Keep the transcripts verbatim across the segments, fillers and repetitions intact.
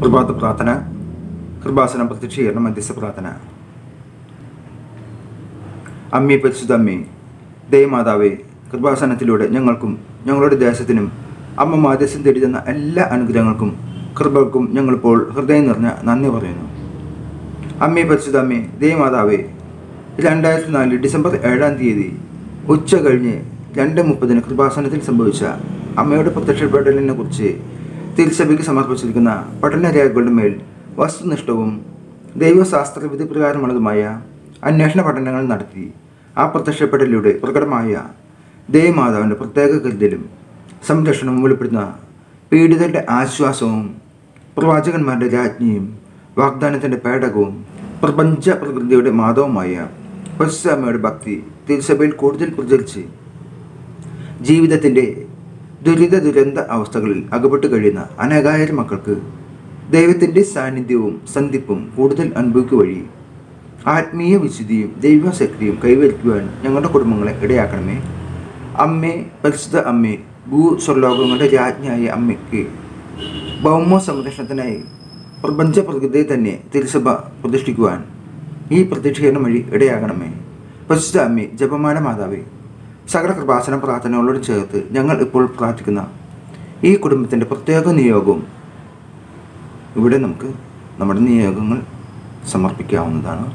പ്രഭാത പ്രാർത്ഥന, കൃപാസനം പ്രത്യക്ഷീകരണം, മധ്യസ്ഥ പ്രാർത്ഥന. അമ്മേ, പരിശുദ്ധ അമ്മേ, ദൈവമാതാവേ, കൃപാസനത്തിലൂടെ ഞങ്ങൾക്കും ഞങ്ങളുടെ ദേശത്തിനും അമ്മ മാധ്യസ്ഥം തേടി തന്ന എല്ലാ അനുഗ്രഹങ്ങൾക്കും കൃപകൾക്കും ഞങ്ങളിപ്പോൾ ഹൃദയം നിറഞ്ഞ നന്ദി പറയുന്നു. അമ്മേ, പരിശുദ്ധ അമ്മേ, ദൈവമാതാവേ, രണ്ടായിരത്തി നാല് ഡിസംബർ ഏഴാം തീയതി ഉച്ച കഴിഞ്ഞ് രണ്ട് മുപ്പതിന് കൃപാസനത്തിൽ സംഭവിച്ച അമ്മയുടെ പ്രത്യക്ഷപ്പെടലിനെ കുറിച്ച് തിരുസഭയ്ക്ക് സമർപ്പിച്ചിരിക്കുന്ന പഠനരേഖകളുടെ മേൽ വസ്തുനിഷ്ഠവും ദൈവശാസ്ത്ര വിധി പ്രകാരമുള്ളതുമായ അന്വേഷണ പഠനങ്ങൾ നടത്തി ആ പ്രത്യക്ഷപ്പെടലിലൂടെ പ്രകടമായ ദൈവമാതാവിൻ്റെ പ്രത്യേക കരുതലും സംരക്ഷണവും വെളിപ്പെടുത്തുന്ന പീഡിതരുടെ ആശ്വാസവും പ്രവാചകന്മാരുടെ രാജ്ഞിയും വാഗ്ദാനത്തിൻ്റെ പേടകവും പ്രപഞ്ച പ്രകൃതിയുടെ മാധവുമായ പരിശുദ്ധ അമ്മയുടെ ഭക്തി തിരുസഭയിൽ കൂടുതൽ പ്രചരിച്ച് ജീവിതത്തിൻ്റെ ദുരിത ദുരന്ത അവസ്ഥകളിൽ അകപ്പെട്ട് കഴിയുന്ന അനേകായിരം മക്കൾക്ക് ദൈവത്തിൻ്റെ സാന്നിധ്യവും സന്ധിപ്പും കൂടുതൽ അനുഭവിക്കുക വഴി ആത്മീയ വിശുദ്ധിയും ദൈവശക്തിയും കൈവരിക്കുവാൻ ഞങ്ങളുടെ കുടുംബങ്ങളെ ഇടയാക്കണമേ. അമ്മേ, പരിശുദ്ധ അമ്മേ, ഭൂ സ്വർലോകങ്ങളുടെ രാജ്ഞിയായ അമ്മയ്ക്ക് ഭൗമ സംരക്ഷണത്തിനായി പ്രപഞ്ച പ്രകൃതിയെ തന്നെ തിരുസഭ പ്രതിഷ്ഠിക്കുവാൻ ഈ പ്രത്യക്ഷീകരണം വഴി ഇടയാകണമേ. പരിശുദ്ധ അമ്മേ, ജപമാല മാതാവേ, സകല കൃപാസന പ്രാർത്ഥനകളോട് ചേർത്ത് ഞങ്ങൾ ഇപ്പോൾ പ്രാർത്ഥിക്കുന്ന ഈ കുടുംബത്തിൻ്റെ പ്രത്യേക നിയോഗവും ഇവിടെ നമുക്ക് നമ്മുടെ നിയോഗങ്ങൾ സമർപ്പിക്കാവുന്നതാണ്.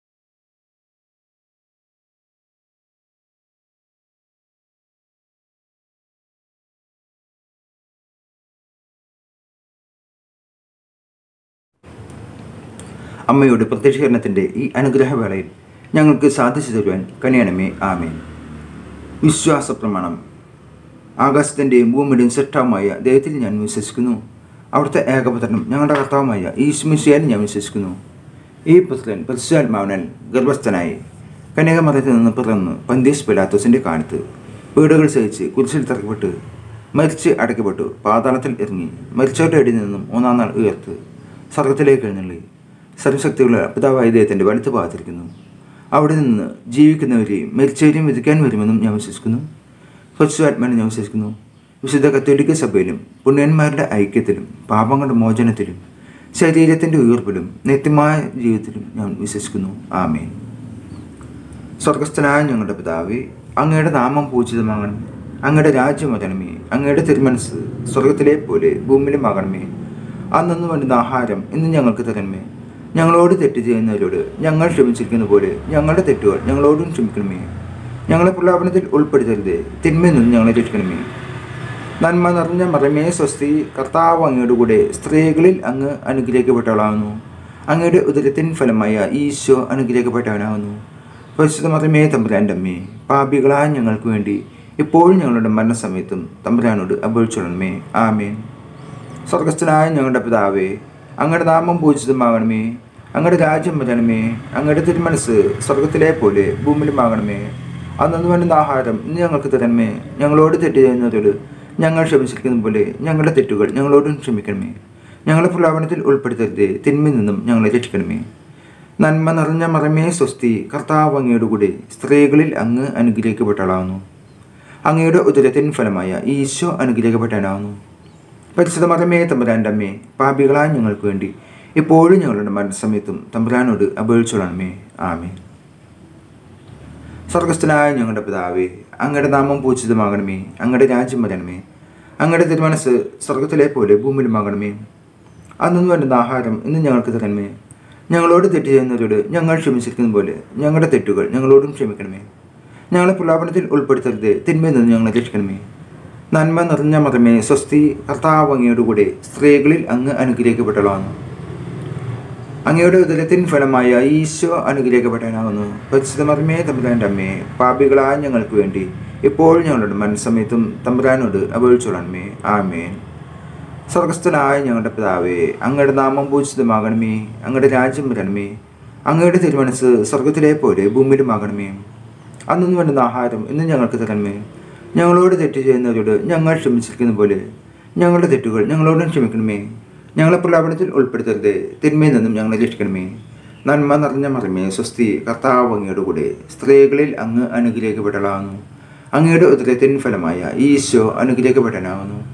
അമ്മയുടെ പ്രത്യക്ഷീകരണത്തിൻ്റെ ഈ അനുഗ്രഹവേളയിൽ ഞങ്ങൾക്ക് സാധിച്ചു തരുവാൻ കനിയണമേ. ആമേൻ. വിശ്വാസ പ്രമാണം. ആകാശത്തിൻ്റെയും ഭൂമിയുടെയും സൃഷ്ടാവുമായ ദൈവത്തിൽ ഞാൻ വിശ്വസിക്കുന്നു. അവിടുത്തെ ഏകപുത്രനും ഞങ്ങളുടെ കർത്താവുമായ ഈശ്വമിശിയാൽ ഞാൻ വിശ്വസിക്കുന്നു. ഈ പുത്രൻ പരിശുദ്ധാത്മാവിനാൽ ഗർഭസ്ഥനായി കന്യകമറിയത്തിൽ നിന്ന് പിറന്ന് പന്തിയസ് പിലാത്തോസിൻ്റെ കാലത്ത് വീടുകൾ സഹിച്ച് കുരിശിൽ തറക്കപ്പെട്ട് മരിച്ച് അടയ്ക്കപ്പെട്ടു, പാതാളത്തിൽ ഇറങ്ങി, മരിച്ചവരുടെ ഇടയിൽ നിന്നും മൂന്നാം നാൾ ഉയർത്ത് സ്വർഗത്തിലേക്ക് എഴുന്നള്ളി സർവശക്തിയുള്ള പിതാവായ ദൈവത്തിൻ്റെ വലത്ത് ഭാഗത്തിരിക്കുന്നു. അവിടെ നിന്ന് ജീവിക്കുന്നവരെയും മരിച്ചവരെയും വിധിക്കാൻ വരുമെന്നും ഞാൻ വിശ്വസിക്കുന്നു. പരിശുദ്ധാത്മാവിനെ ഞാൻ വിശ്വസിക്കുന്നു. വിശുദ്ധ കത്തോലിക്ക സഭയിലും പുണ്യന്മാരുടെ ഐക്യത്തിലും പാപങ്ങളുടെ മോചനത്തിലും ശരീരത്തിൻ്റെ ഉയർപ്പിലും നിത്യമായ ജീവിതത്തിലും ഞാൻ വിശ്വസിക്കുന്നു. ആമേൻ. സ്വർഗസ്ഥനായ ഞങ്ങളുടെ പിതാവേ, അങ്ങയുടെ നാമം പൂജിതമാകണമേ. അങ്ങയുടെ രാജ്യം വരണമേ. അങ്ങയുടെ തിരുമനസ് സ്വർഗത്തിലെ പോലെ ഭൂമിയിലുമാകണമേ. അന്നു വേണ്ടുന്ന ആഹാരം ഇന്ന് ഞങ്ങൾക്ക് തരണമേ. ഞങ്ങളോട് തെറ്റ് ചെയ്യുന്നവരോട് ഞങ്ങൾ ക്ഷമിച്ചിരിക്കുന്ന പോലെ ഞങ്ങളുടെ തെറ്റുകൾ ഞങ്ങളോടും ക്ഷമിക്കണമേ. ഞങ്ങളെ പ്രലാപനത്തിൽ ഉൾപ്പെടുത്തരുത്, തിന്മയിൽ നിന്ന് ഞങ്ങളെ രക്ഷിക്കണമേ. നന്മ നിറഞ്ഞ മറമേ സ്വസ്തി, കർത്താവ് അങ്ങയുടെ കൂടെ സ്ത്രീകളിൽ അങ്ങ് അനുഗ്രഹിക്കപ്പെട്ടവളാകുന്നു. അങ്ങയുടെ ഉദരത്തിൻ ഫലമായ ഈശോ അനുഗ്രഹിക്കപ്പെട്ടവനാകുന്നു. പരിശുദ്ധ മറമേ തമ്പുരാൻ്റെ അമ്മേ, പാപികളായ ഞങ്ങൾക്ക് വേണ്ടി ഇപ്പോഴും ഞങ്ങളുടെ മരണസമയത്തും തമ്പുരാനോട് അപേക്ഷിക്കണമേ. ആമേൻ. സ്വർഗസ്ഥനായ ഞങ്ങളുടെ പിതാവേ, അങ്ങയുടെ നാമം പൂജിതമാകണമേ. അങ്ങയുടെ രാജ്യം വരണമേ. അങ്ങയുടെ തിരുമനസ് സ്വർഗത്തിലെ പോലെ ഭൂമിയിലുമാകണമേ. അന്നു വേണ്ടുന്ന ആഹാരം ഇന്ന് ഞങ്ങൾക്ക് തരണമേ. ഞങ്ങളോട് തെറ്റ് ചെയ്യുന്നവരോട് ഞങ്ങൾ ക്ഷമിച്ചിരിക്കുന്ന പോലെ ഞങ്ങളുടെ തെറ്റുകൾ ഞങ്ങളോടും ക്ഷമിക്കണമേ. ഞങ്ങളെ പ്രലോഭനത്തിൽ ഉൾപ്പെടുത്തരുതേ, തിന്മയിൽ നിന്നും ഞങ്ങളെ രക്ഷിക്കണമേ. നന്മ നിറഞ്ഞ മറമേ സ്വസ്തി, കർത്താവ് അങ്ങയുടെ കൂടെ സ്ത്രീകളിൽ അങ്ങ് അനുഗ്രഹിക്കപ്പെട്ടവളാകുന്നു. അങ്ങയുടെ ഉദരത്തിൻ ഫലമായ ഈശോ അനുഗ്രഹിക്കപ്പെട്ടവനാകുന്നു. പരിശുദ്ധ മറമേ തമ്പുരാൻ്റെ അമ്മേ, പാപികളായ ഞങ്ങൾക്ക് വേണ്ടി ഇപ്പോഴും ഞങ്ങളുടെ മരണസമയത്തും തമ്പുരാനോട് അപേക്ഷിച്ചോളണമേ. ആമേൻ. സ്വർഗസ്ഥനായ ഞങ്ങളുടെ പിതാവേ, അങ്ങയുടെ നാമം പൂജിതമാകണമേ. അങ്ങയുടെ രാജ്യം വരണമേ. അങ്ങയുടെ തിരുമനസ് സ്വർഗത്തിലെ പോലെ ഭൂമിയിലുമാകണമേ. അന്നു വേണ്ടുന്ന ആഹാരം ഇന്ന് ഞങ്ങൾക്ക് തരണമേ. ഞങ്ങളോട് തെറ്റ് ചെയ്യുന്നവരോട് ഞങ്ങൾ ക്ഷമിച്ചിരിക്കുന്ന പോലെ ഞങ്ങളുടെ തെറ്റുകൾ ഞങ്ങളോടും ക്ഷമിക്കണമേ. ഞങ്ങളെ പ്രലോഭനത്തിൽ ഉൾപ്പെടുത്തരുത്, തിന്മയിൽ നിന്ന് ഞങ്ങളെ രക്ഷിക്കണമേ. നന്മ നിറഞ്ഞ മറമേ സ്വസ്തി, കർത്താവ് അങ്ങയുടെ കൂടെ സ്ത്രീകളിൽ അങ്ങ് അനുഗ്രഹിക്കപ്പെട്ടവളാകുന്നു. അങ്ങയുടെ ഉദരത്തിൻ ഫലമായ ഈശോ അനുഗ്രഹിക്കപ്പെട്ടവനാകുന്നു. പരിശുദ്ധ മറമേ തമ്പുരാൻ്റെ അമ്മേ, പാപികളായ ഞങ്ങൾക്ക് വേണ്ടി ഇപ്പോഴും ഞങ്ങളുടെ മരണസമയത്തും തമ്പുരാനോട് അപേക്ഷിച്ചോളണമേ. ആമേൻ. സ്വർഗസ്ഥനായ ഞങ്ങളുടെ പിതാവേ, അങ്ങയുടെ നാമം പൂജിതമാകണമേ. അങ്ങയുടെ രാജ്യം വരണമേ. അങ്ങയുടെ തിരുമനസ് സ്വർഗത്തിലെ പോലെ ഭൂമിയിലുമാകണമേ. അന്നു വേണ്ടുന്ന ആഹാരം ഇന്ന് ഞങ്ങൾക്ക് തരണമേ. ഞങ്ങളോട് തെറ്റ് ചെയ്യുന്നവരോട് ഞങ്ങൾ ക്ഷമിച്ചിരിക്കുന്ന പോലെ ഞങ്ങളുടെ തെറ്റുകൾ ഞങ്ങളോടും ക്ഷമിക്കണമേ. ഞങ്ങളെ പ്രലോഭനത്തിൽ ഉൾപ്പെടുത്തരുത്, തിന്മയിൽ നിന്നും ഞങ്ങളെ രക്ഷിക്കണമേ. നന്മ നിറഞ്ഞ മറമേ സ്വസ്തി, കർത്താവ് അങ്ങയുടെ കൂടെ സ്ത്രീകളിൽ അങ്ങ് അനുഗ്രഹിക്കപ്പെട്ടവളാകുന്നു. അങ്ങയുടെ ഉദരത്തിൻ ഫലമായ ഈശോ അനുഗ്രഹിക്കപ്പെട്ടവനാകുന്നു.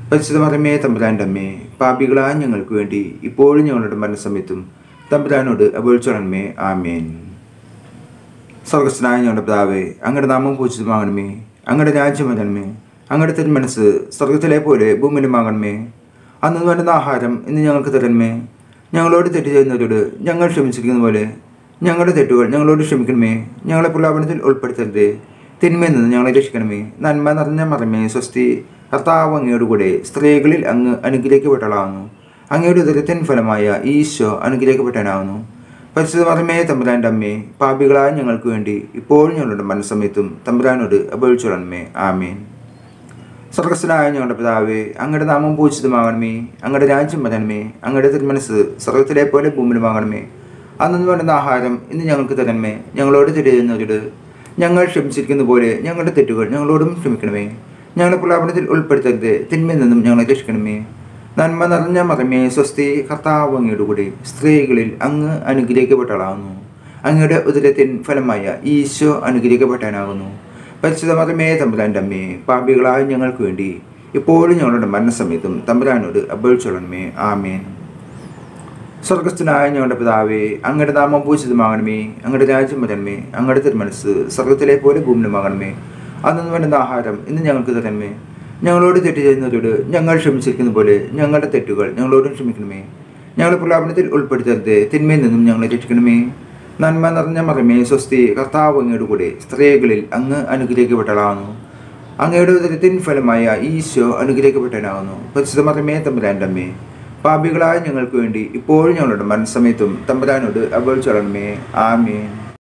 പരിശുദ്ധ മറിയമേ തമ്പുരാൻ്റെ അമ്മേ, പാപികളായ ഞങ്ങൾക്ക് വേണ്ടി ഇപ്പോഴും ഞങ്ങളുടെ മരണസമയത്തും തമ്പുരാനോട് അപേക്ഷിക്കണമേ. ആമേൻ. സ്വർഗസ്ഥനായ ഞങ്ങളുടെ പിതാവേ, അങ്ങയുടെ നാമം പൂജിതമാകണമേ. അങ്ങയുടെ രാജ്യം വരണമേ. അങ്ങയുടെ തിരുമനസ് സ്വർഗത്തിലെ പോലെ ഭൂമിയിലുമാകണമേ. അന്നു വേണ്ടുന്ന ആഹാരം ഇന്ന് ഞങ്ങൾക്ക് തരണമേ. ഞങ്ങളോട് തെറ്റ് ചെയ്യുന്നവരോട് ഞങ്ങൾ ക്ഷമിച്ചിരിക്കുന്ന പോലെ ഞങ്ങളുടെ തെറ്റുകൾ ഞങ്ങളോട് ക്ഷമിക്കണമേ. ഞങ്ങളെ പ്രലോഭനത്തിൽ ഉൾപ്പെടുത്തരുതേ, തിന്മയിൽ നിന്ന് ഞങ്ങളെ രക്ഷിക്കണമേ. നന്മ നിറഞ്ഞ മറിയമേ, സ്വസ്തി, കർത്താവ് അങ്ങയോടുകൂടെ സ്ത്രീകളിൽ അങ്ങ് അനുഗ്രഹിക്കപ്പെട്ടവളാകുന്നു. അങ്ങയുടെ ഉദരത്തിൻ ഫലമായ ഈശോ അനുഗ്രഹിക്കപ്പെട്ടവനാകുന്നു. പരിശുദ്ധ മറിയമേ തമ്പുരാൻ്റെ അമ്മേ, പാപികളായ ഞങ്ങൾക്ക് വേണ്ടി ഇപ്പോഴും ഞങ്ങളുടെ മരണസമയത്തും തമ്പുരാനോട് അപേക്ഷിക്കണമേ. ആമേൻ. സ്വർഗസ്ഥനായ ഞങ്ങളുടെ പിതാവേ, അങ്ങയുടെ നാമം പൂജിതമാകണമേ. അങ്ങയുടെ രാജ്യം വരണമേ. അങ്ങയുടെ തിരുമനസ് സ്വർഗത്തിലെ പോലെ ഭൂമിയിലുമാകണമേ. അന്നു വേണ്ടുന്ന ആഹാരം ഇന്ന് ഞങ്ങൾക്ക് തരണമേ. ഞങ്ങളോട് തെറ്റ് ചെയ്യുന്നവരോട് ഞങ്ങൾ ക്ഷമിച്ചിരിക്കുന്ന പോലെ ഞങ്ങളുടെ തെറ്റുകൾ ഞങ്ങളോടും ക്ഷമിക്കണമേ. ഞങ്ങളുടെ പ്രലോഭനത്തിൽ ഉൾപ്പെടുത്തരുത്, തിന്മയിൽ നിന്നും ഞങ്ങളെ രക്ഷിക്കണമേ. നന്മ നിറഞ്ഞ മറിയമേ, സ്വസ്തി, കർത്താവ് അങ്ങയോടുകൂടി സ്ത്രീകളിൽ അങ്ങ് അനുഗ്രഹിക്കപ്പെട്ടവളാകുന്നു. അങ്ങയുടെ ഉദരത്തിൻ ഫലമായ ഈശോ അനുഗ്രഹിക്കപ്പെട്ടവനാകുന്നു. പരിശുദ്ധ മറിയമേ തമ്പുരാൻ്റെ അമ്മേ, പാപികളായ ഞങ്ങൾക്ക് വേണ്ടി ഇപ്പോഴും ഞങ്ങളുടെ മരണസമയത്തും തമ്പുരാനോട് അപേക്ഷിക്കണമേ. ആമേൻ. സ്വർഗസ്ഥനായ ഞങ്ങളുടെ പിതാവേ, അങ്ങയുടെ നാമം പൂജിതമാകണമേ. അങ്ങയുടെ രാജ്യം വരണമേ. അങ്ങയുടെ തിരുമനസ് സ്വർഗത്തിലെ പോലെ ഭൂമിയിലുമാകണമേ. അന്നു വേണ്ടുന്ന ആഹാരം ഇന്ന് ഞങ്ങൾക്ക് തരണമേ. ഞങ്ങളോട് തെറ്റ് ചെയ്യുന്നവരോട് ഞങ്ങൾ ക്ഷമിച്ചിരിക്കുന്ന പോലെ ഞങ്ങളുടെ തെറ്റുകൾ ഞങ്ങളോടും ക്ഷമിക്കണമേ. ഞങ്ങളുടെ പ്രലോഭനത്തിൽ ഉൾപ്പെടുത്തരുത്, തിന്മയിൽ നിന്നും ഞങ്ങളെ രക്ഷിക്കണമേ. നന്മ നിറഞ്ഞ മറിയമേ, സ്വസ്തി, കർത്താവ് അങ്ങയുടെ കൂടെ സ്ത്രീകളിൽ അങ്ങ് അനുഗ്രഹിക്കപ്പെട്ടവളാകുന്നു. അങ്ങയുടെ ഉദരത്തിൻ ഫലമായ ഈശോ അനുഗ്രഹിക്കപ്പെട്ടവനാകുന്നു. പരിശുദ്ധ മറിയമേ തമ്പുരാൻ്റെ അമ്മേ, പാപികളായ ഞങ്ങൾക്ക് വേണ്ടി ഇപ്പോഴും ഞങ്ങളുടെ മരണസമയത്തും തമ്പുരാനോട് അപേക്ഷിക്കണമേ. ആമേൻ.